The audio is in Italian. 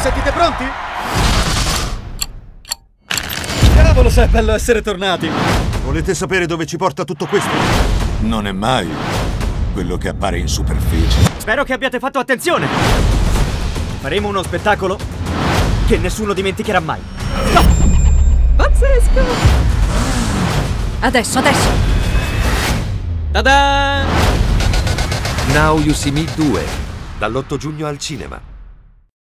sentite pronti? Cavolo, se è bello essere tornati! Volete sapere dove ci porta tutto questo? Non è mai quello che appare in superficie. Spero che abbiate fatto attenzione! Faremo uno spettacolo che nessuno dimenticherà mai. No! Pazzesco! Adesso! Ta-da! NYSM2, dall'8 giugno al cinema.